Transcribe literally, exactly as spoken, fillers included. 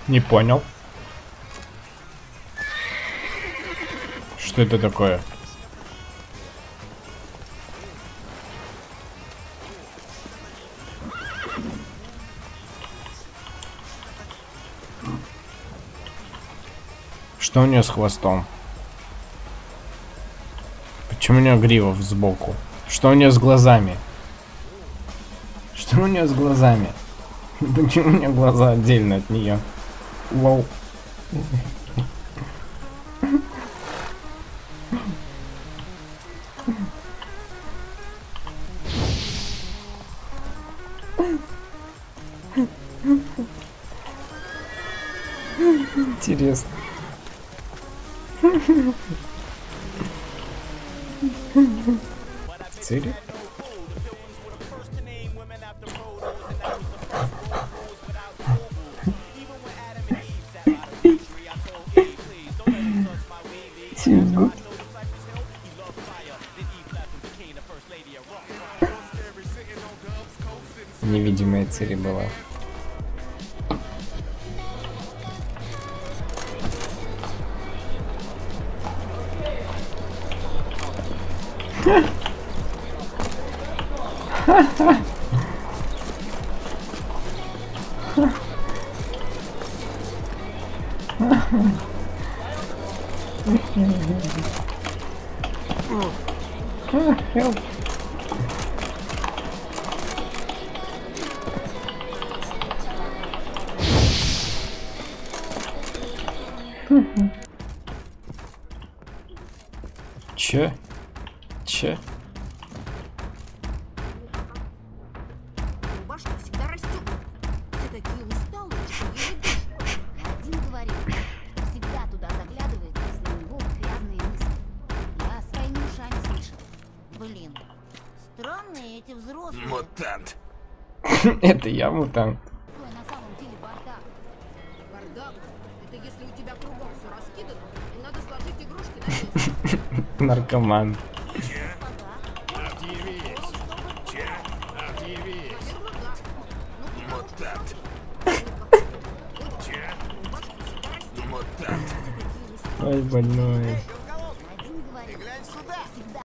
Не понял. Что это такое? Что у нее с хвостом? Почему у нее грива сбоку? Что у нее с глазами? Что у нее с глазами? Почему у нее глаза отдельно от нее? Вау. Интересно. Цири? Невидимая Цири была. Help. Че? Че? Рубашка всегда растет. Все такие усталые, что еле дышат. Один говорит, что всегда туда заглядывает, если у него грязные мысли. Я своими ушами слышал. Блин, странные эти взрослые. Мутант. Это я мутант. Какой на самом деле бардак? Бардак? Это если у тебя кругом все раскидано, и надо сложить игрушки на место. Наркоман. Че? Объявись. Че? Объявись. Мутант. Че? Мутант. Ой, больной.